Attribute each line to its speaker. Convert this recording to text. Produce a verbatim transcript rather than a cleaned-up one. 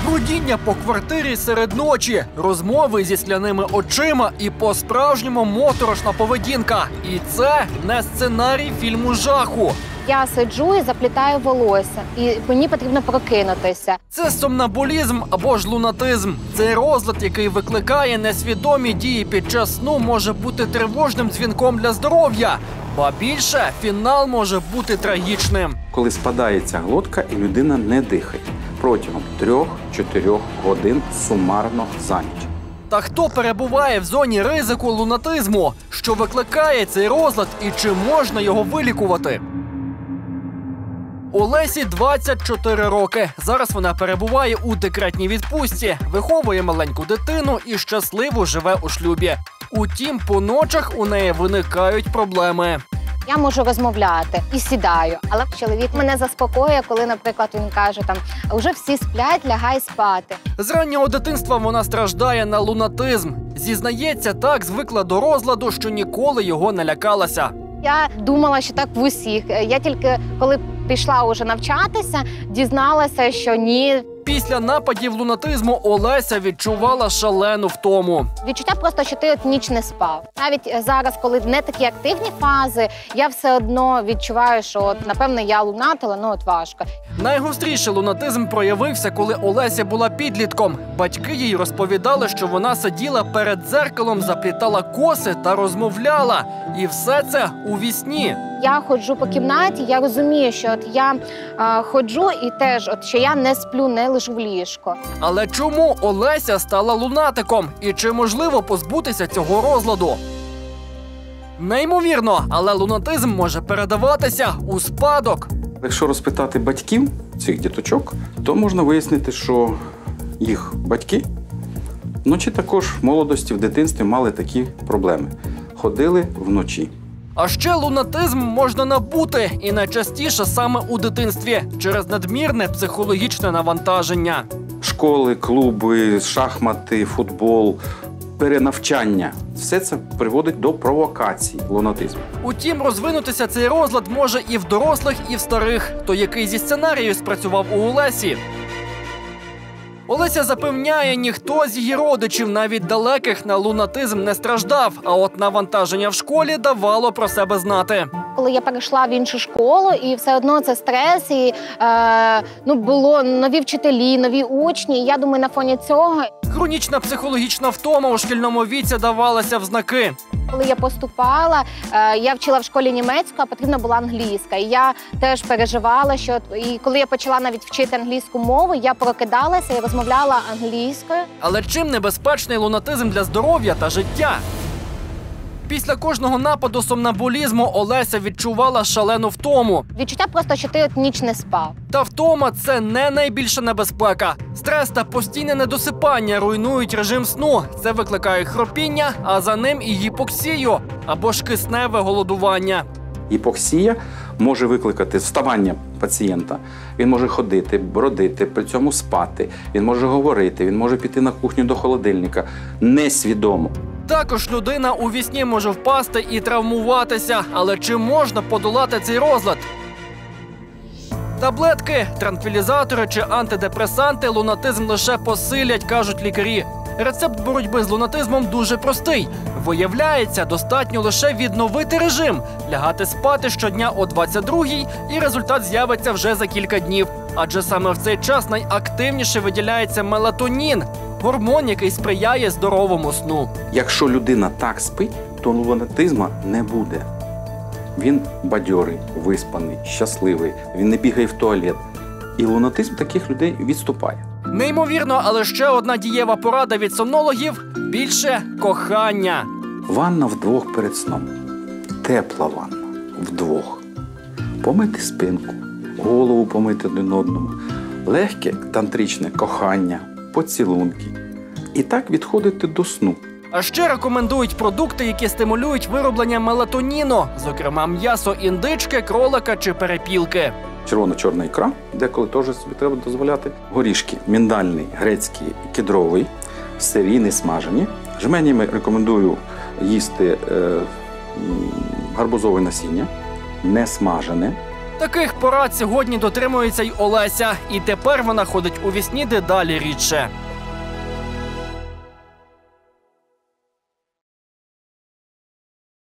Speaker 1: Брудіння по квартирі серед ночі, розмови зі скляними очима і по-справжньому моторошна поведінка. І це не сценарій фільму жаху.
Speaker 2: Я сиджу і заплітаю волосся, і мені потрібно прокинутися.
Speaker 1: Це сомнамбулізм або ж лунатизм. Цей розлад, який викликає несвідомі дії під час сну, може бути тривожним дзвінком для здоров'я. Ба більше, фінал може бути трагічним.
Speaker 3: Коли спадається глотка і людина не дихає протягом трьох-чотирьох годин сумарно за ніч.
Speaker 1: Та хто перебуває в зоні ризику лунатизму? Що викликає цей розлад і чи можна його вилікувати? Олесі двадцять чотири роки. Зараз вона перебуває у декретній відпустці, виховує маленьку дитину і щасливо живе у шлюбі. Утім, по ночах у неї виникають проблеми.
Speaker 2: Я можу розмовляти і сідаю, але чоловік мене заспокоює, коли, наприклад, він каже, там, вже всі сплять, лягай спати.
Speaker 1: З раннього дитинства вона страждає на лунатизм. Зізнається, так звикла до розладу, що ніколи його не лякалася.
Speaker 2: Я думала, що так в усіх. Я тільки, коли пішла уже навчатися, дізналася, що ні.
Speaker 1: Після нападів лунатизму Олеся відчувала шалену втому.
Speaker 2: Відчуття просто, що ти от ніч не спав. Навіть зараз, коли не такі активні фази, я все одно відчуваю, що, от, напевно, я лунатила, ну от важко.
Speaker 1: Найгостріше лунатизм проявився, коли Олеся була підлітком. Батьки їй розповідали, що вона сиділа перед дзеркалом, заплітала коси та розмовляла. І все це у вісні.
Speaker 2: Я ходжу по кімнаті, я розумію, що от я е, ходжу і теж, от, що я не сплю, не лежу в ліжко.
Speaker 1: Але чому Олеся стала лунатиком? І чи можливо позбутися цього розладу? Неймовірно, але лунатизм може передаватися у спадок.
Speaker 3: Якщо розпитати батьків цих діточок, то можна вияснити, що їх батьки вночі також в молодості, в дитинстві мали такі проблеми. Ходили вночі.
Speaker 1: А ще лунатизм можна набути, і найчастіше саме у дитинстві, через надмірне психологічне навантаження.
Speaker 3: Школи, клуби, шахмати, футбол, перенавчання – все це приводить до провокацій лунатизму.
Speaker 1: Утім, розвинутися цей розлад може і в дорослих, і в старих. То який зі сценаріїв спрацював у Олесі? Олеся запевняє, ніхто з її родичів, навіть далеких, на лунатизм не страждав. А от навантаження в школі давало про себе знати.
Speaker 2: Коли я перейшла в іншу школу, і все одно це стрес, і е, ну, було нові вчителі, нові учні. І я думаю, на фоні цього...
Speaker 1: Хронічна психологічна втома у шкільному віці давалася в знаки.
Speaker 2: Коли я поступала, е, я вчила в школі німецьку, а потрібна була англійська. І я теж переживала, що... І коли я почала навіть вчити англійську мову, я прокидалася і розмовляла англійською.
Speaker 1: Але чим небезпечний лунатизм для здоров'я та життя? Після кожного нападу сомнамбулізму Олеся відчувала шалену втому.
Speaker 2: Відчуття просто, що ти от ніч не спав.
Speaker 1: Та втома – це не найбільша небезпека. Стрес та постійне недосипання руйнують режим сну. Це викликає хропіння, а за ним і гіпоксію або ж кисневе голодування.
Speaker 3: Гіпоксія може викликати вставання пацієнта. Він може ходити, бродити, при цьому спати, він може говорити, він може піти на кухню до холодильника несвідомо.
Speaker 1: Також людина у вісні може впасти і травмуватися. Але чи можна подолати цей розлад? Таблетки, транквілізатори чи антидепресанти лунатизм лише посилять, кажуть лікарі. Рецепт боротьби з лунатизмом дуже простий. Виявляється, достатньо лише відновити режим, лягати спати щодня о двадцять другій, і результат з'явиться вже за кілька днів. Адже саме в цей час найактивніше виділяється мелатонін – гормон, який сприяє здоровому сну.
Speaker 3: Якщо людина так спить, то лунатизму не буде. Він бадьорий, виспаний, щасливий, він не бігає в туалет. І лунатизм таких людей відступає.
Speaker 1: Неймовірно, але ще одна дієва порада від сомнологів – більше кохання.
Speaker 3: Ванна вдвох перед сном. Тепла ванна вдвох. Помити спинку, голову помити один одному. Легке тантричне кохання, поцілунки. І так відходити до сну.
Speaker 1: А ще рекомендують продукти, які стимулюють вироблення мелатоніну, зокрема м'ясо індички, кролика чи перепілки.
Speaker 3: Червоно-чорна ікра, деколи теж собі треба дозволяти. Горішки міндальний, грецький, кедровий, сирі, не смажені. Жменями рекомендую їсти е, гарбузове насіння, не смажене,
Speaker 1: Таких порад сьогодні дотримується й Олеся. І тепер вона ходить у вісні дедалі рідше.